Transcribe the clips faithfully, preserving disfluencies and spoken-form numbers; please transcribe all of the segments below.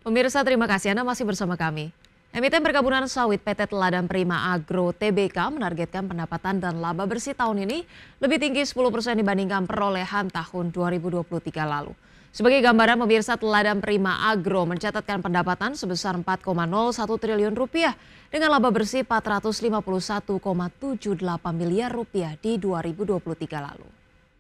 Pemirsa, terima kasih Anda masih bersama kami. Emiten perkebunan sawit P T Teladan Prima Agro T B K menargetkan pendapatan dan laba bersih tahun ini lebih tinggi sepuluh persen dibandingkan perolehan tahun dua ribu dua puluh tiga lalu. Sebagai gambaran, pemirsa, Teladan Prima Agro mencatatkan pendapatan sebesar empat koma nol satu triliun rupiah dengan laba bersih empat ratus lima puluh satu koma tujuh delapan miliar rupiah di dua ribu dua puluh tiga lalu.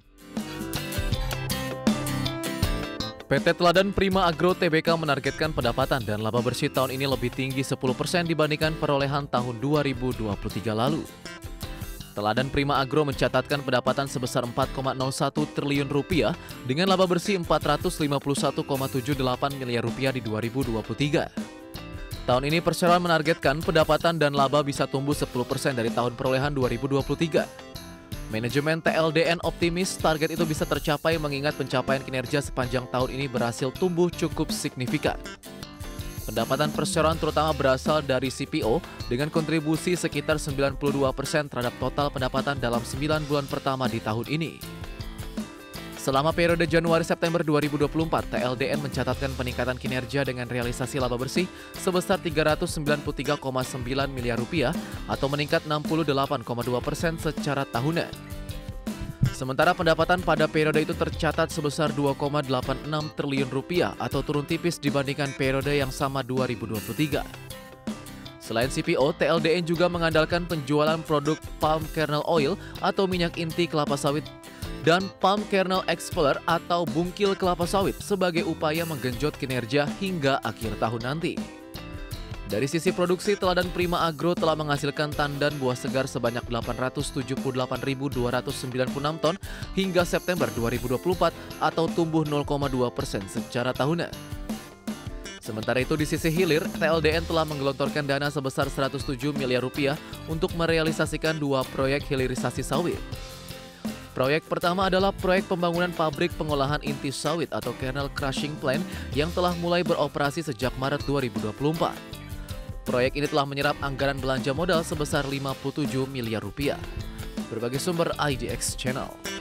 P T Teladan Prima Agro T B K menargetkan pendapatan dan laba bersih tahun ini lebih tinggi sepuluh persen dibandingkan perolehan tahun dua ribu dua puluh tiga lalu. Teladan Prima Agro mencatatkan pendapatan sebesar empat koma nol satu triliun rupiah dengan laba bersih empat ratus lima puluh satu koma tujuh delapan miliar rupiah di dua ribu dua puluh tiga. Tahun ini perseroan menargetkan pendapatan dan laba bisa tumbuh sepuluh persen dari tahun perolehan dua ribu dua puluh tiga. Manajemen T L D N optimis target itu bisa tercapai mengingat pencapaian kinerja sepanjang tahun ini berhasil tumbuh cukup signifikan. Pendapatan perseroan terutama berasal dari C P O dengan kontribusi sekitar sembilan puluh dua persen terhadap total pendapatan dalam sembilan bulan pertama di tahun ini. Selama periode Januari-September dua ribu dua puluh empat, T L D N mencatatkan peningkatan kinerja dengan realisasi laba bersih sebesar tiga ratus sembilan puluh tiga koma sembilan miliar rupiah atau meningkat enam puluh delapan koma dua persen secara tahunan. Sementara pendapatan pada periode itu tercatat sebesar dua koma delapan enam triliun rupiah atau turun tipis dibandingkan periode yang sama dua ribu dua puluh tiga. Selain C P O, T L D N juga mengandalkan penjualan produk palm kernel oil atau minyak inti kelapa sawit dan palm kernel expeller atau bungkil kelapa sawit sebagai upaya menggenjot kinerja hingga akhir tahun nanti. Dari sisi produksi, Teladan Prima Agro telah menghasilkan tandan buah segar sebanyak delapan ratus tujuh puluh delapan ribu dua ratus sembilan puluh enam ton hingga September dua ribu dua puluh empat atau tumbuh nol koma dua persen secara tahunan. Sementara itu di sisi hilir, T L D N telah menggelontorkan dana sebesar seratus tujuh miliar rupiah untuk merealisasikan dua proyek hilirisasi sawit. Proyek pertama adalah proyek pembangunan pabrik pengolahan inti sawit atau kernel crushing plant yang telah mulai beroperasi sejak Maret dua ribu dua puluh empat. Proyek ini telah menyerap anggaran belanja modal sebesar lima puluh tujuh miliar rupiah. Berbagai sumber I D X Channel.